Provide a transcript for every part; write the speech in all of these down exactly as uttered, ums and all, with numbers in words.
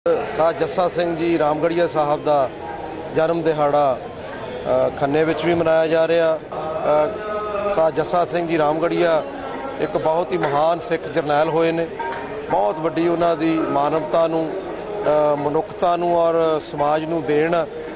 साध जस्सा सिंह जी रामगढ़िया साहब का जन्म दिहाड़ा खन्ने विच भी मनाया जा रहा। साध जस्सा सिंह जी रामगढ़िया एक बहुत ही महान सिख जरनैल होए ने। बहुत वड्डी उन्हां दी मानवता नूं, मनुखता नूं और समाज नूं देण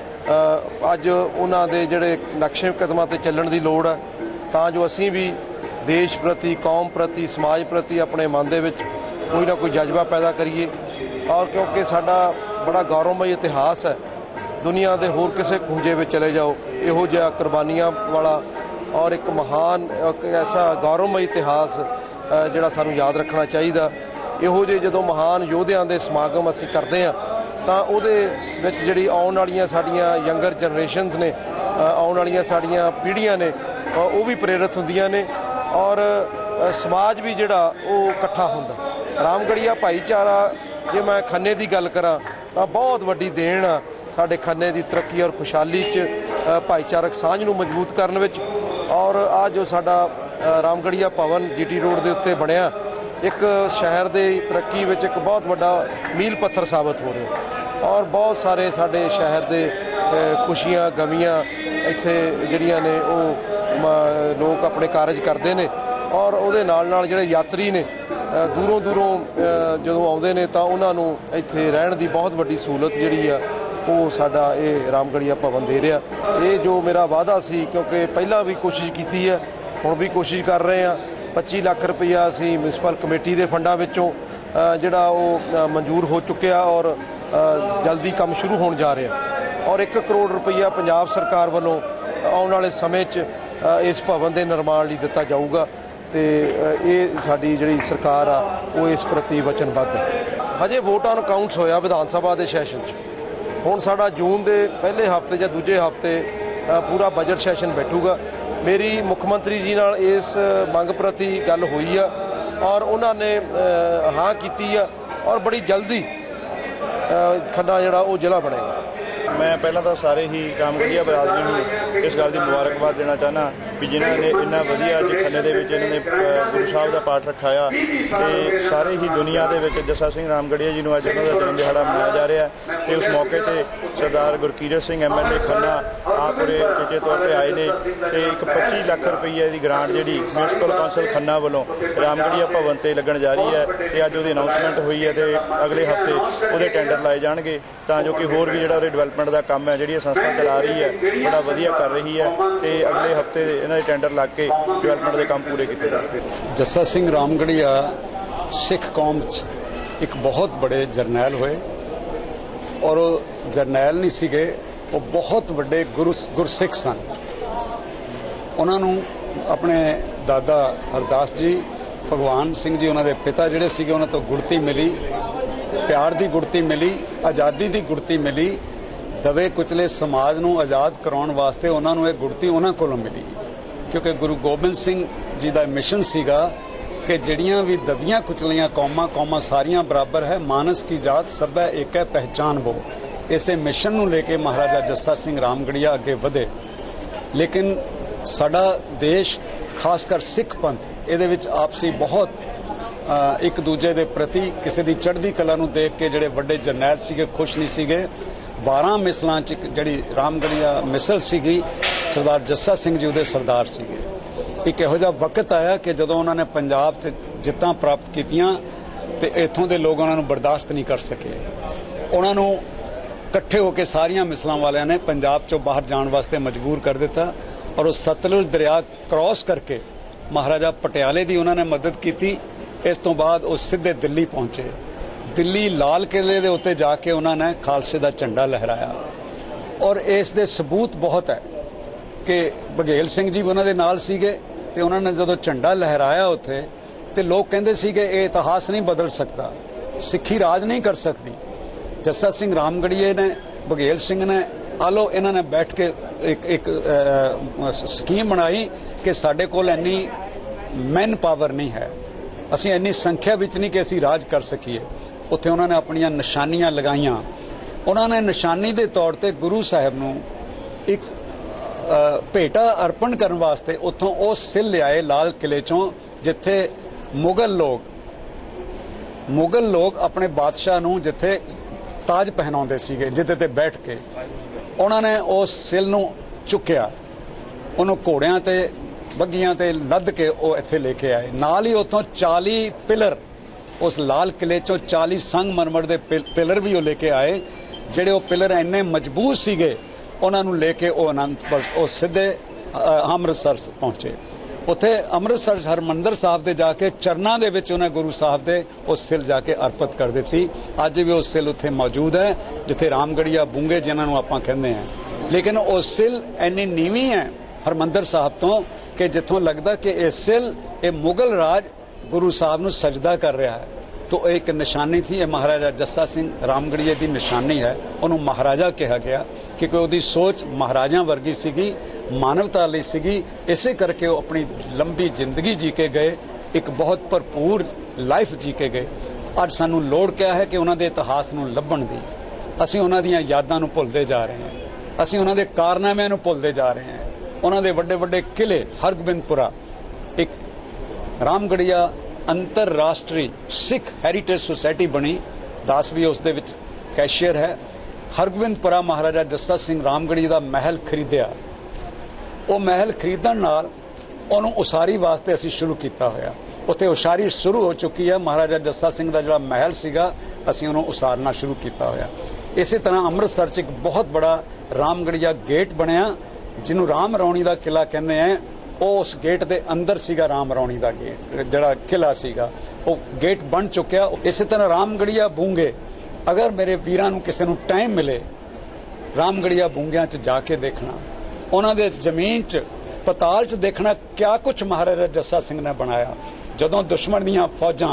अज उन्हां दे जिहड़े नक्शे कदमां ते चलण दी लोड़ है, तां जो असीं भी देश प्रति, कौम प्रति, समाज प्रति अपने मन दे विच कोई ना कोई जज्बा पैदा करिए। और क्योंकि साडा बड़ा गौरवमय इतिहास है, दुनिया के होर किसी खूंजे में चले जाओ इहो जिहा कुर्बानियां वाला और एक महान एक ऐसा गौरवमय इतिहास जिहड़ा सानूं याद रखना चाहिए। इहो जे जदों महान योद्धियां दे समागम असीं करदे हां तां उहदे विच जिहड़ी आउण वालीआं साडीआं यंगर जनरेशनस ने, आउण वालीआं साडीआं पीढ़ियां ने, वो भी प्रेरित हुंदियां ने और समाज भी जिहड़ा वो इकट्ठा हुंदा। रामगढ़िया भाईचारा जे मैं खन्ने की गल करा तो बहुत वड्डी देन आ साडे खन्ने की तरक्की और खुशहाली च, भाईचारक सांझ नूं मजबूत करन विच। और आ जो साडा रामगढ़िया भवन जी टी रोड के उत्ते बनिया एक शहर की तरक्की विच एक बहुत वड्डा मील पत्थर साबित हो रहा। और बहुत सारे साडे शहर के खुशियां गमियां इत्थे जिहड़ियां ने वो लोग अपने कारज करते हैं और उहदे नाल नाल जिहड़े यात्री ने दूरों दूरों जो आउंदे ने तां उन्हां नूं इत्थे रहण दी बहुत वड्डी सहूलत जिहड़ी आ वो साडा ये रामगढ़िया भवन दे रहा। ये जो मेरा वादा सी, क्योंकि पहला भी कोशिश की है, हुण भी कोशिश कर रहे हैं। पच्ची लाख रुपया असीं म्यूनसिपल कमेटी के फंडां विचों जिहड़ा वो मंजूर हो चुकिया और जल्दी काम शुरू होण जा रहा। और एक करोड़ रुपया पंजाब सरकार वालों आउण वाले समय च इस भवन के निर्माण लई दिता जाऊगा। तो ये साडी जिहड़ी सरकार आ वो इस प्रति वचनबद्ध है। हजे वोट ऑन अकाउंट्स होया विधान सभा के सैशन च, हुण साडा जून के पहले हफ्ते या दूजे हफ्ते पूरा बजट सैशन बैठूगा। मेरी मुख्यमंत्री जी नाल इस मंग प्रति गल हुई है और उन्होंने हाँ की है और बड़ी जल्दी खन्ना जिहड़ा वो जिला बनेगा। मैं पहला तो सारे ही रामगढ़िया बरादरी नूं इस गल की मुबारकबाद देना चाहना भी जिन्होंने ने इन्ना वधिया अज खन्ने दे विच इन्होंने गुरु साहब का पाठ रखाया ते सारे ही दुनिया दे विच जस्सा सिंह रामगढ़िया जी नूं अज उन्हां दा जन्म दिहाड़ा मनाया जा रहा है। ते उस मौके ते Sardar Gurkirat Singh M L A Khanna आप उरे टिके तौर पर आए ने ते एक पच्ची लाख रुपये की ग्रांट जिहड़ी म्यूनसिपल कौंसल खन्ना वालों रामगढ़िया भवन ते लगन जा रही है ते अज उहदी अनाउंसमेंट हुई है ते अगले हफ्ते उहदे टेंडर लाए जाणगे तां जो कि होर भी जिहड़ा डिवेलपमेंट का काम है जिहड़ी संस्था चला रही है बड़ा वधिया कर रही है ते अगले हफ्ते इन्हां दे टेंडर लग के डिवेलपमेंट के काम पूरे किए जाएंगे। जस्सा सिंह रामगढ़िया सिख कौम एक बहुत बड़े जरनैल होए और जरनैल नहीं सीगे, वो बहुत बड़े गुरु गुरसिख सन। उन्होंने अपने दादा हरदास जी भगवान सिंह जी उन्होंने पिता जिहड़े सीगे उन्हां तो गुरती मिली, प्यार की गुरती मिली, आज़ादी की गुरती मिली। दबे कुचले समाज नूं आज़ाद कराउण वास्ते उन्होंने एक गुरती उन्हां कोलों मिली, क्योंकि गुरु गोबिंद सिंह जी का मिशन सीगा कि जिहड़ियां भी दबियां कुचलियां कौमां कौमां सारियां बराबर है, मानस की जात सब है एक है पहचान वो। इसे मिशन नूं लेके महाराजा जस्सा सिंह रामगढ़िया अगे वधे। लेकिन साडा देश खासकर सिख पंथ इहदे विच आपसी बहुत एक दूजे के प्रति किसी की चढ़ती कला नूं देख के जिहड़े वड्डे जरनैल सीगे खुश नहीं सीगे। बारह मिसलों च जिहड़ी रामगढ़िया मिसल सीगी सरदार जस्सा सिंह जी उहदे सरदार सीगे। एक इहो जिहा वक्त आया कि जदों उन्होंने पंजाब च जित्तां प्राप्त कीतियां ते इत्थों दे लोग उन्होंने बर्दाश्त नहीं कर सके। उन्होंने इकट्ठे होकर सारियां मिसलों वालियां ने पंजाब चों बाहर जाण वास्ते मजबूर कर दिता और उस सतलुज दरिया क्रॉस करके महाराजा पटियाले की उन्होंने मदद की। इस तो बाद वो सीधे दिल्ली पहुंचे। दिल्ली लाल किले के उत्ते जाके उन्होंने खालसे का झंडा लहराया और इस दे सबूत बहुत है कि बघेल सिंह जी उन्होंने नाल सीगे ते उन्होंने जदों झंडा लहराया उत्थे ते लोग कहंदे सीगे ये इतिहास नहीं बदल सकता, सिक्खी राज नहीं कर सकती। जस्सा सिंह रामगढ़िया ने बघेल सिंह ने आलो इन्होंने बैठ के एक एक आ, स्कीम बनाई कि साडे कोल इन्नी मैन पावर नहीं है, असीं इन्नी संख्या विच नहीं कि असीं राज कर सकीए। उत्थे उन्होंने अपनियां निशानियां लगाइयां। उन्होंने निशानी के तौर पर गुरु साहब नूं एक भेटा अर्पण करने वास्ते उत्थों वो सिल लियाए लाल किले चों जिथे मुगल लोग मुगल लोग अपने बादशाह नूं जिथे ਤਾਜ ਪਹਿਨਾਉਂਦੇ ਸੀਗੇ ਜਿਹਦੇ ਤੇ ਬੈਠ ਕੇ ਉਹਨਾਂ ਨੇ ਉਸ ਸਿਲ ਨੂੰ ਚੁੱਕਿਆ, ਉਹਨੂੰ ਘੋੜਿਆਂ ਤੇ ਬੱਗੀਆਂ ਤੇ ਲੱਦ ਕੇ ਉਹ ਇੱਥੇ ਲੈ ਕੇ ਆਏ। ਨਾਲ ਹੀ ਉੱਥੋਂ ਚਾਲੀ ਪਿਲਰ, ਉਸ ਲਾਲ ਕਿਲੇ ਚੋਂ ਚਾਲੀ ਸੰਗਮਰਮਰ ਦੇ ਪਿਲਰ ਵੀ ਉਹ ਲੈ ਕੇ ਆਏ, ਜਿਹੜੇ ਉਹ ਪਿਲਰ ਇੰਨੇ ਮਜ਼ਬੂਤ ਸੀਗੇ, ਉਹਨਾਂ ਨੂੰ ਲੈ ਕੇ ਉਹ ਅਨੰਦਪੁਰ ਉਹ ਸਿੱਧੇ ਅੰਮ੍ਰਿਤਸਰ ਪਹੁੰਚੇ। ਉੱਥੇ ਅੰਮ੍ਰਿਤਸਰ ਹਰਿਮੰਦਰ ਸਾਹਿਬ ਦੇ ਜਾ ਕੇ ਚਰਨਾਂ ਦੇ ਵਿੱਚ ਉਹਨੇ ਗੁਰੂ ਸਾਹਿਬ ਦੇ ਉਹ ਸਿਲ ਜਾ ਕੇ ਅਰਪਿਤ ਕਰ ਦਿੱਤੀ। ਅੱਜ ਵੀ ਉਹ ਸਿਲ ਉੱਥੇ ਮੌਜੂਦ ਹੈ ਜਿੱਥੇ ਰਾਮਗੜੀਆ ਬੂੰਗੇ ਜਿਹਨਾਂ ਨੂੰ ਆਪਾਂ ਕਹਿੰਦੇ ਹਾਂ। ਲੇਕਿਨ ਉਹ ਸਿਲ ਇੰਨੀ ਨੀਵੀਂ ਹੈ ਹਰਿਮੰਦਰ ਸਾਹਿਬ ਤੋਂ ਕਿ ਜਿੱਥੋਂ ਲੱਗਦਾ ਕਿ ਇਹ ਸਿਲ ਇਹ ਮੁਗਲ ਰਾਜ ਗੁਰੂ ਸਾਹਿਬ ਨੂੰ ਸਜਦਾ ਕਰ ਰਿਹਾ ਹੈ। तो एक निशानी थी, ये महाराजा जस्सा सिंह रामगढ़िया की निशानी है। उन्होंने महाराजा कहा गया क्योंकि उसकी सोच महाराजा वर्गी सीगी, मानवता लई सीगी। इसे करके वो अपनी लंबी जिंदगी जी के गए, एक बहुत भरपूर लाइफ जी के गए। अज सानू लोड़ क्या है कि उन्होंने इतिहास नूं लभण दी, असीं उन्हां दीयां यादां नूं भुलदे जा रहे हैं, असीं उन्हां दे कारनामिਆਂ नूं भुलदे जा रहे हैं। उन्हां दे वड्डे वड्डे किले, हरगोबिंदपुरा एक रामगढ़िया अंतरराष्ट्री सिख हैरीटेज सोसाइटी बनी, दास भी उस दे विच कैशियर है। हरगोबिंदपुरा महाराजा जस्सा सिंह रामगढ़ी दा महल खरीदिया, वो महल खरीदण नाल उहनूं उसारी वास्ते असीं शुरू कीता होया। उत्थे उसारी शुरू हो चुकी है। महाराजा जस्सा सिंह दा जिहड़ा महल सीगा असीं उहनूं उसारना शुरू कीता होया। इसी तरह अमृतसर च एक बहुत बड़ा रामगढ़िया गेट बनया जिन्हों राम रौणी दा किला कहते हैं। उस गेट के अंदर सीगा राम रौणी का गेट, जड़ा किला सीगा वो गेट बन चुकिया। इस तरह रामगढ़िया बूंगे, अगर मेरे वीरां नूं किसी नूं टाइम मिले रामगढ़िया बूंगियां च जाके देखना, उन्हां दे जमीन च पताल च देखना क्या कुछ महाराजा जस्सा सिंह ने बनाया। जदों दुश्मन दीयां फौजां,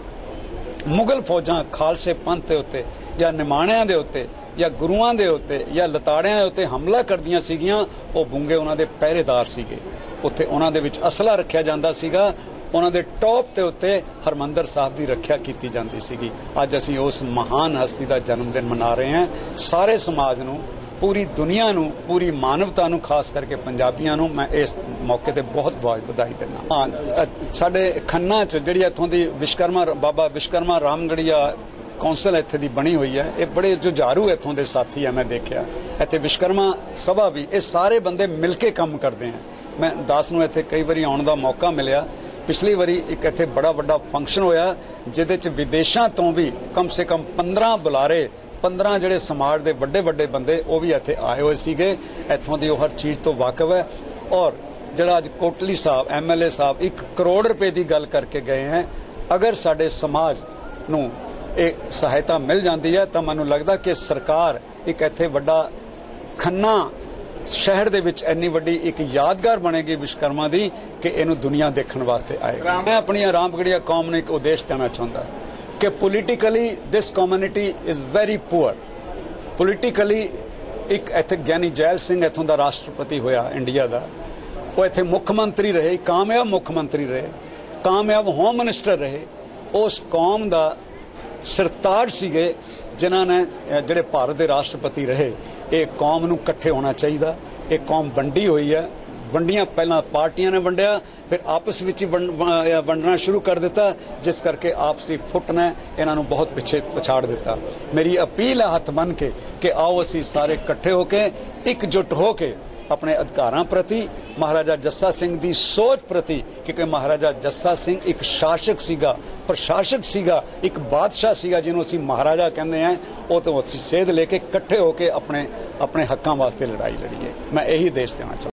मुगल फौजां खालसे पंथ दे उत्ते या निमाणियां दे उत्ते या गुरुआं दे उत्ते या लताड़ियां दे उत्ते हमला करदियां सीगियां, वो बूंगे उन्हां दे पहरेदार सीगे। उत्थे उन्हां दे विच असला रखिया जांदा सीगा, उन्हां दे टॉप ते उत्ते हरमंदर साहब दी रखिया कीती जांदी सीगी। अज असीं उस महान हस्ती दा जन्मदिन मना रहे हैं। सारे समाज नूं, पूरी दुनिया नूं, पूरी मानवता नूं, खास करके पंजाबियां नूं मैं इस मौके ते बहुत बहुत बधाई दिंदा। हाँ, साडे खन्ना च जिहड़ी इत्थों दी विश्वकर्मा बाबा विश्वकर्मा रामगढ़िया कौंसल इत्थे दी बनी हुई है। ये बड़े जुझारू इत्थों दे साथी है, मैं देखिया इत्थे विश्वकर्मा सभा भी, ये सारे बंदे मिल के काम करते हैं। मैं दास नूं इत्थे कई बारी आउण दा मौका मिलिया। पिछली बारी एक इत्थे बड़ा बड़ा फंक्शन होया जिहदे च विदेशां तो भी कम से कम पंद्रह बुलारे, पंद्रह जिहड़े समाज दे वड्डे वड्डे बंदे वो भी इत्थे आए हुए सीगे। इत्थों दी हर चीज़ तो वाकिफ है। और जिहड़ा अज कोटली साहब एम एल ए साहब एक करोड़ रुपए की गल करके गए हैं, अगर साडे समाज नूं ਇਹ सहायता मिल जाती है तो मैनूं लगदा कि सरकार एक इत्थे वड्डा खन्ना शहर दे विच इन्नी वड्डी एक यादगार बनेगी विश्वकर्मा दी कि इहनूं दुनिया देखण वास्ते आएगी। मैं अपनी रामगढ़िया कौम नूं एक उद्देश देना चाहुंदा कि politically this community is very poor. Politically एक इत्थे ज्ञानी जैल सिंह इत्थों दा राष्ट्रपति होया इंडिया दा, वो इत्थे मुख मंत्री रहे, कामयाब मुख मंत्री रहे, कामयाब होम मिनिस्टर रहे। उस कौम दा सरताज सीगे जिन्हां ने जिहड़े भारत के राष्ट्रपति रहे। ये कौम नूं इकट्ठे होना चाहिए। ये कौम वंडी हुई है, वंडियां पहला पार्टियां ने वंडिया, फिर आपस विच ही वंडना शुरू कर दिता, जिस करके आपसी फुट ने इन्हां नूं बहुत पिछे पछाड़ दिता। मेरी अपील है हथ बन के कि आओ असीं सारे इकट्ठे होके एकजुट होके अपने अधिकारां प्रति, महाराजा जस्सा सिंह दी सोच प्रति, क्योंकि महाराजा जस्सा सिंह एक शासक सीगा, प्रशासक सीगा, एक बादशाह सीगा जिन्हों असीं महाराजा कहते हैं। वो तो असीं सेध लेके इकट्ठे होके अपने अपने हक्कां वास्ते लड़ाई लड़ीए। मैं यही देश देना चाहता।